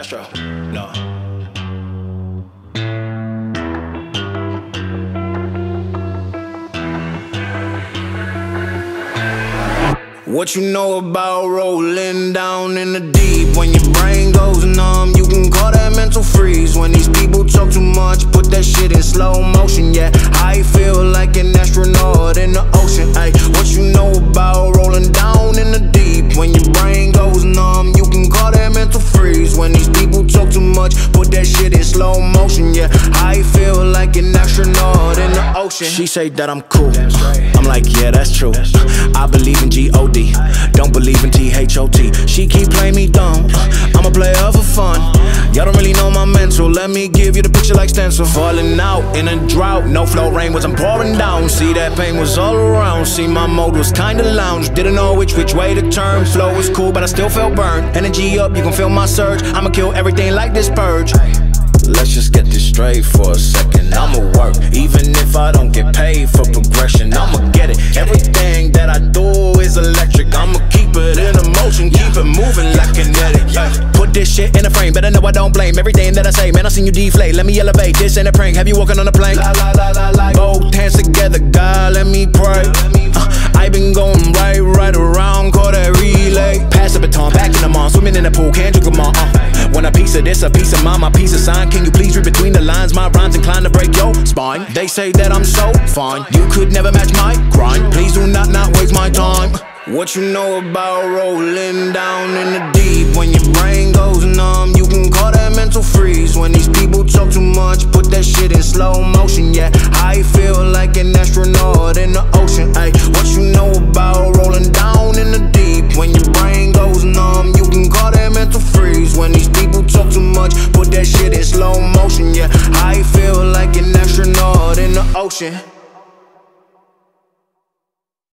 Astro, no. What you know about rolling down in the deep? When your brain goes numb, you can call that mental freeze. When these people talk too much, put that shit in slow motion. Yeah, I feel like an astronaut in the ocean. Ay, what you know about rolling down in the deep? When your brain goes numb, you can call that mental freeze. When these people talk too much, put that shit in slow motion. Yeah, I feel like an astronaut in the ocean. She say that I'm cool, I'm like, yeah, that's true. I believe in G-O-D, don't believe in T-H-O-T. She keep playing me dumb, I'm a player for fun. Y'all don't really know my mental, let me give you the picture like stencil. Falling out in a drought, no flow rain wasn't pouring down. See, that pain was all around, see, my mode was kinda lounge. Didn't know which way to turn, flow was cool but I still felt burned. Energy up, you can feel my surge, I'ma kill everything like this purge. Let's just get this straight for a second. I'ma work, even if I don't get paid for progression. I'ma get it, everything that I do is electric. I'ma keep it in motion, keep it moving like kinetic. Put this shit in a frame, better know I don't blame everything that I say. Man, I seen you deflate, let me elevate. This ain't a prank, have you walking on a plane? Both hands together, God, let me pray. I been going right around, call that relay. Pass the baton, back in the mall, swimming in the pool, can't drink them all. Want a piece of this, a piece of mine, my piece of sign. Can you please read between the lines? My rhymes inclined to break your spine. They say that I'm so fine, you could never match my grind. Please do not waste my time. What you know about rolling down in the deep? When your brain goes numb, you can call that mental freeze. When these people talk too much, put that shit in slow motion. Yeah, I feel like an astronaut in the ocean. Ay, what you know about rolling down in the deep? When your brain goes numb, you can call that mental freeze. When these people talk too much, put that shit in slow motion. Yeah, I feel like an astronaut in the ocean.